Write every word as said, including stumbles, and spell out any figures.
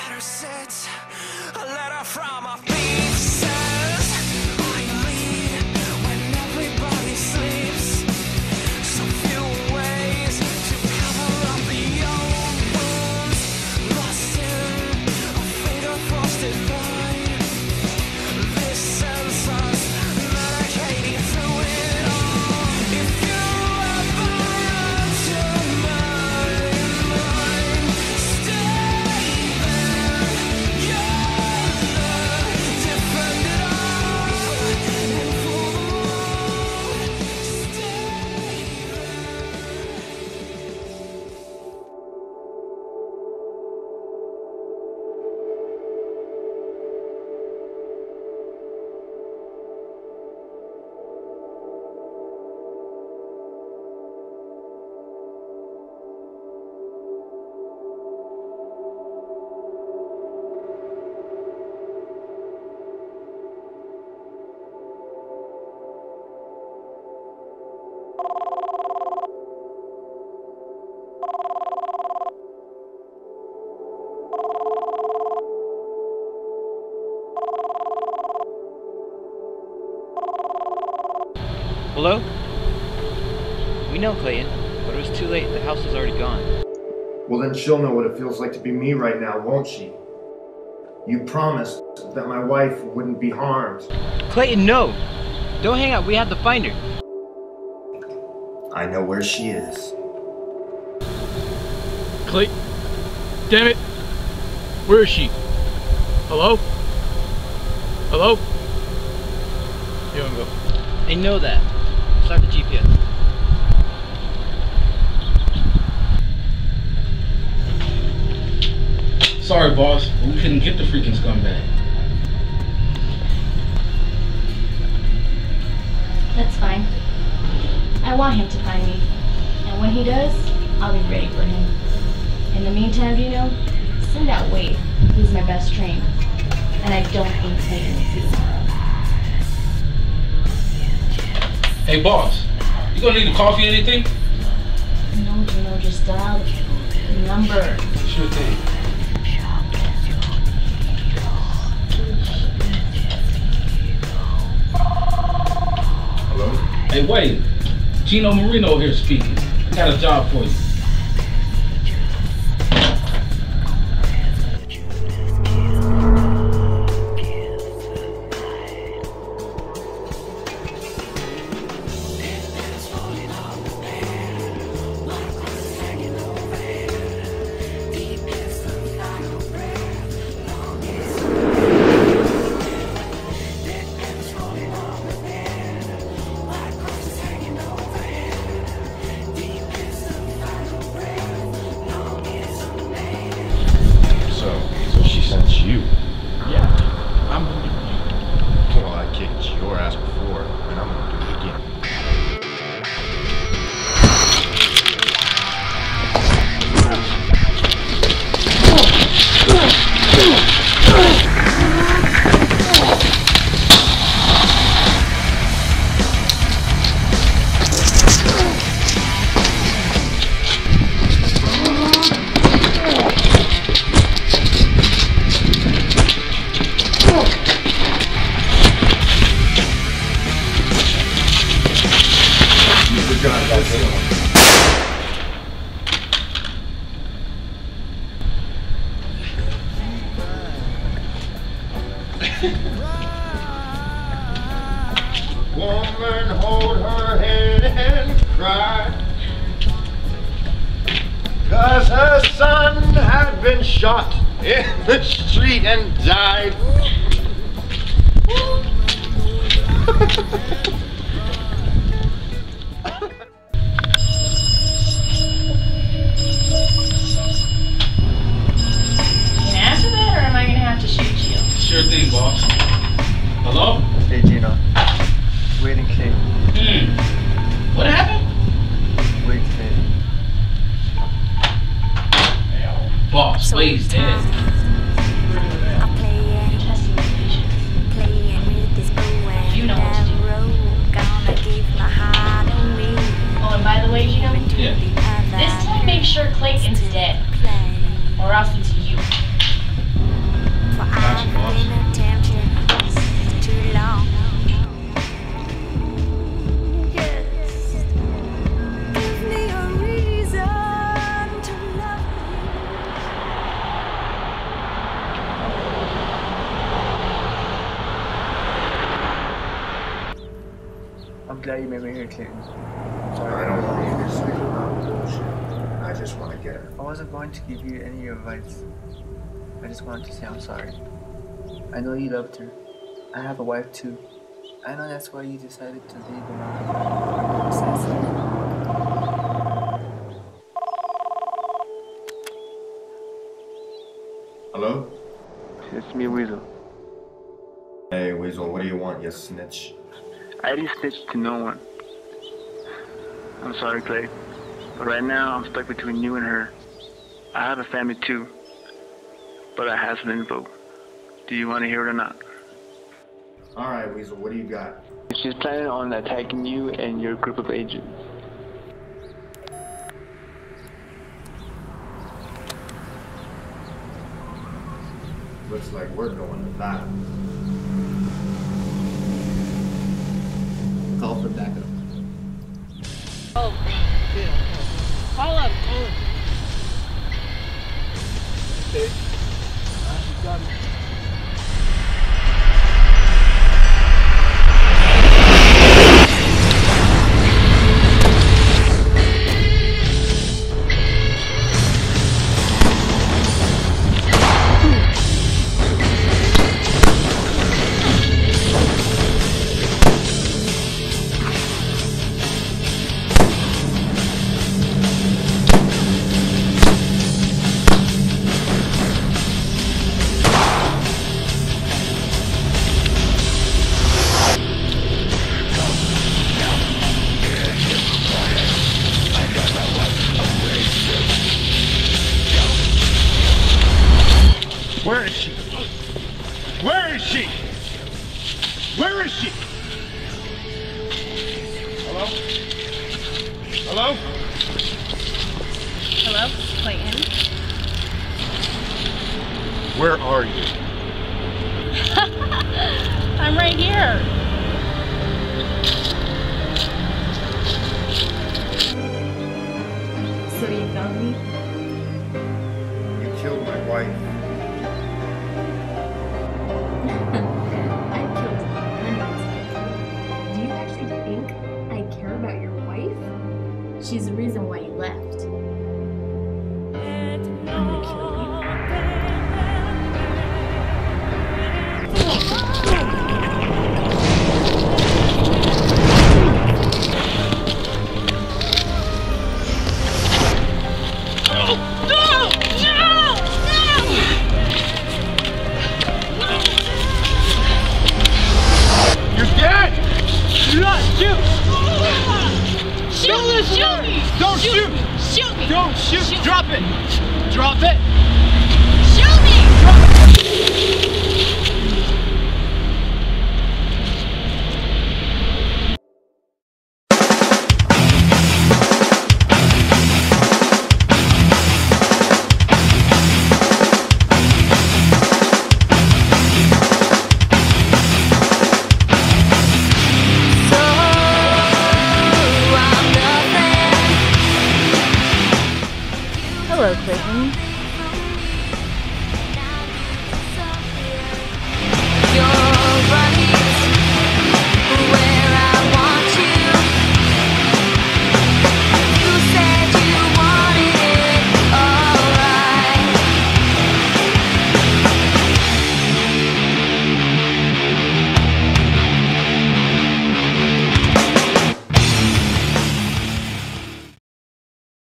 better sit a letter from a pieces. I lead when everybody sleeps. So few ways to cover up the old wounds, lost in a fatal frosted void. This sends us medicating through it all. If you ever run to my mind, stay there. You're the defended all, and for the Lord, stay Hello? We know, Clayton, but it was too late. The house was already gone. Well, then she'll know what it feels like to be me right now, won't she? You promised that my wife wouldn't be harmed. Clayton, no! Don't hang out. We have to find her. I know where she is. Clay, damn it! Where is she? Hello? Hello? Here we go. I know that. Start the G P S. Sorry, boss, but we couldn't get the freaking scumbag. That's fine. I want him to find me. And when he does, I'll be ready for him. In the meantime, you know, send out Wade. He's my best train. And I don't think Clayton will see tomorrow. Hey, boss, you gonna need a coffee or anything? No, you know, just dial the number. Sure thing. Hello? Hey, Wade, Gino Marino here speaking. I got a job for you. You? Yeah, I'm gonna do Well, I kicked your ass before, and I'm gonna do it again. Woman, hold her head and cry, 'cause her son had been shot in the street and died. Can I answer that, or am I gonna have to shoot you? Sure thing, boss. Hello? Hey, Gino. Wade and Kate. Hmm. What happened? Wade's dead. Boss, Wade's dead. Testing your patience. You know what to do. Oh, and by the way, Gino, Yeah. this time make sure Clayton's dead, or else it's you. glad you met me here, Clayton. I don't want you to say about bullshit. I just want to get her. I wasn't going to give you any advice. I just wanted to say I'm sorry. I know you loved her. I have a wife too. I know that's why you decided to leave and all. Hello? It's me, Weasel. Hey, Weasel, what do you want, you snitch? I didn't snitch to no one. I'm sorry, Clay. But right now, I'm stuck between you and her. I have a family too. But I have some info. Do you want to hear it or not? Alright, Weasel, what do you got? She's planning on attacking you and your group of agents. Looks like we're going to battle. Call for backup. Oh, yeah. Call up, call up. Okay. Uh, got me. Where is she? Where is she? Where is she? Hello? Hello? Hello, Clayton. Where are you? I'm right here. So you found me? You killed my wife. I killed hundreds. Do you actually think I care about your wife? She's the reason why you left. I'm gonna kill you. Shoot me! Don't shoot! Shoot me! Shoot me! Don't shoot! shoot. Drop it! Drop it! Shoot me! Drop it! Hello, Clayton.